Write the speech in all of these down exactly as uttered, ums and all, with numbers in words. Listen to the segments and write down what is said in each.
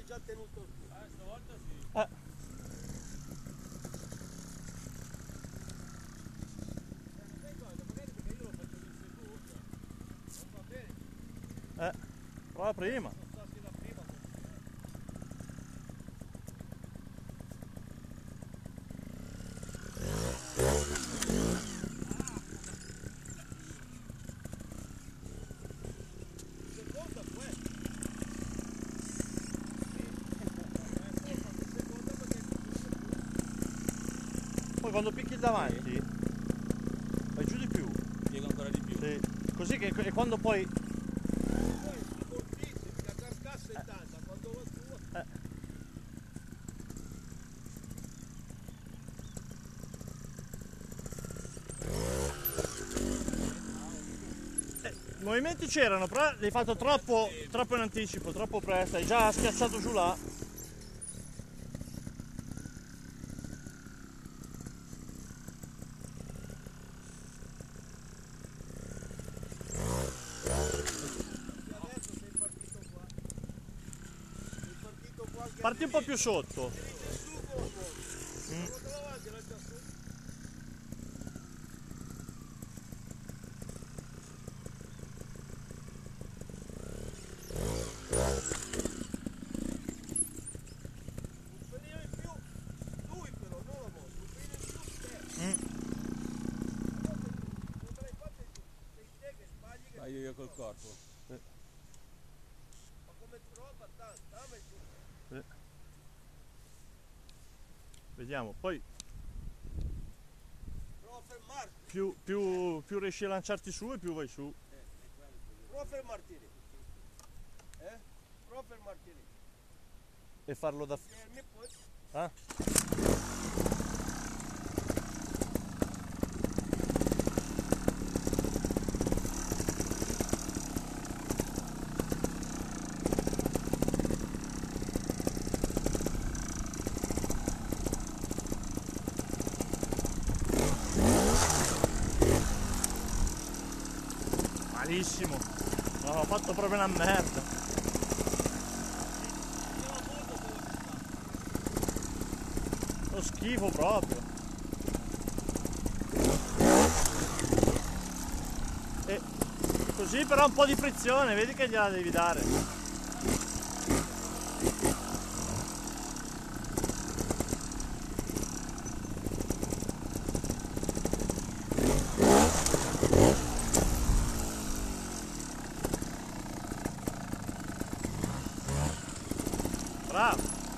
hai già tenuto il più. Eh, stavolta sì. Eh. Eh, prova prima. Poi quando picchi il davanti vai giù di più. Piego ancora di più. Sì. Così che e quando poi Poi ammortizzi, la carcassa è tanta, quando va su. eh. Eh, i movimenti c'erano, però l'hai fatto troppo, troppo in anticipo, troppo presto, hai già schiacciato giù là. Parti un po' più sotto. Mm. Vai io col corpo. Sì. Ma come trova tanta, ma giù. Sì. Vediamo, poi Prova a fermarti. più, più, più riesci a lanciarti su e più vai su. Prova a fermarti lì. Eh? Prova a fermarti lì. E farlo da... Fermi e poi. Ah? Malissimo, no, ho fatto proprio una merda. Lo schifo proprio. E così però un po' di frizione, vedi che gliela devi dare. Bravo!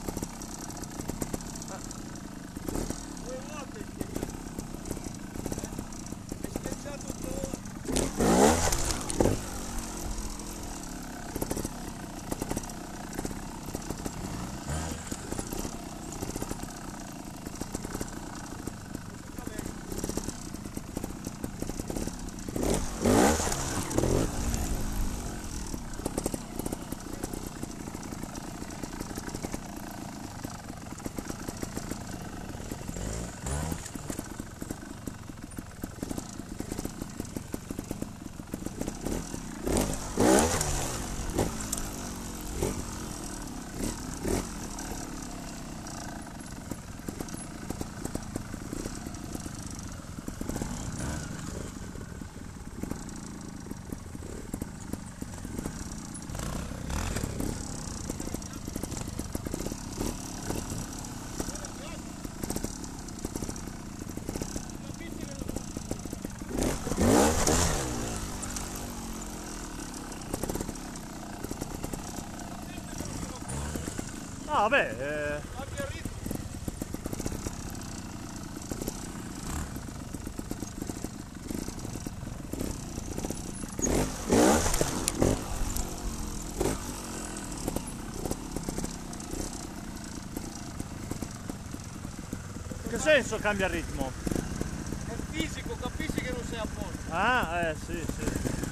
Due volte hai schiacciato due. Ah, vabbè, eh... Cambia il ritmo. in che senso cambia il ritmo? È fisico, capisci che non sei a posto. Ah, eh sì, sì.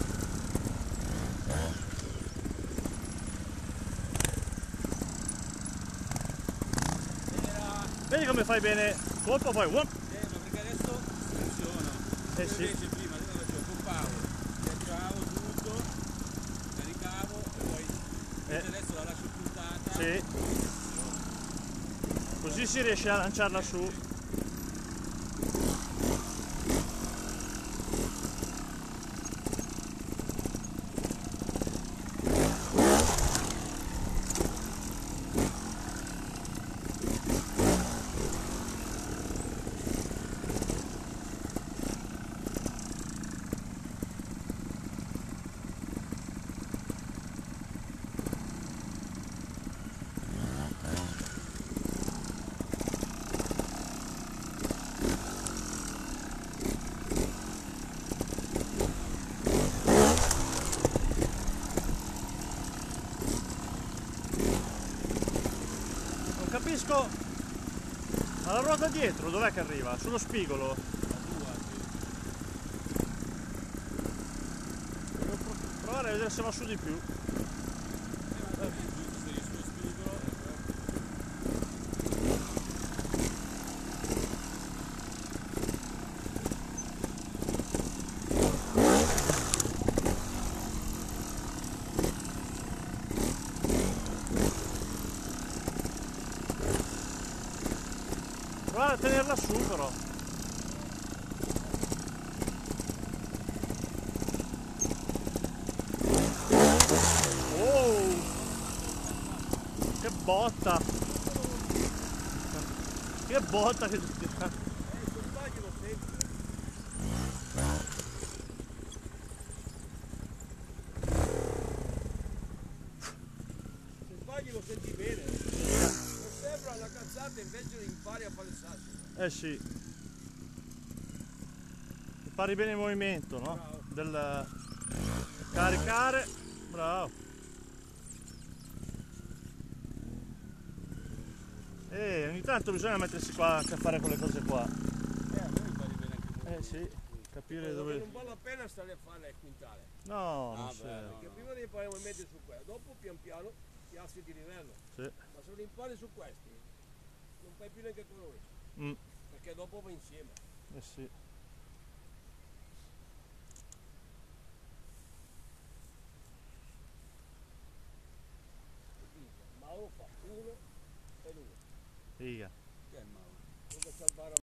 Era... Vedi come fai bene colpo poi whoop. Eh, ma perché adesso funziona. Eh sì. Invece prima io facevo pompavo, schiacciavo tutto, caricavo e poi Eh. adesso la lascio puntata Sì. Così si riesce a lanciarla su. Capisco, ma la ruota dietro dov'è che arriva? Sullo spigolo? Devo pro- provare a vedere se va su di più. Provare a tenerla su però. Oh! Che botta! Che botta che ti tira! Eh, se sbagli lo senti. Se sbagli lo senti bene. Non sembra una cazzata, invece impari a fare il sasso. Eh sì. Impari bene il movimento, no? Bravo. Del caricare. Bravo. E ogni tanto bisogna mettersi qua anche a fare quelle cose qua. Eh, a me mi pare bene anche quello. Eh sì, capire Dove dove. non vale la pena stare a fare il quintale. No, non Ah, si. beh, no. Perché prima devi fare i movimenti su quello, dopo pian piano ti alzi di livello. Sì. Ma se lo impari su questi, non fai più neanche colori. Mm. Perché dopo va insieme. Eh sì. Mauro fa uno e due. Figa. Che è Mauro? Dove c'è il bar